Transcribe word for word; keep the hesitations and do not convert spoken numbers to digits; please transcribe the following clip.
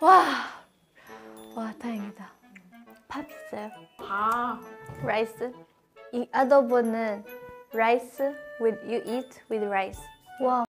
와, 와 다행이다. 밥 있어요? 밥. 라이스. 이 아도보는 rice with you eat with rice. 와.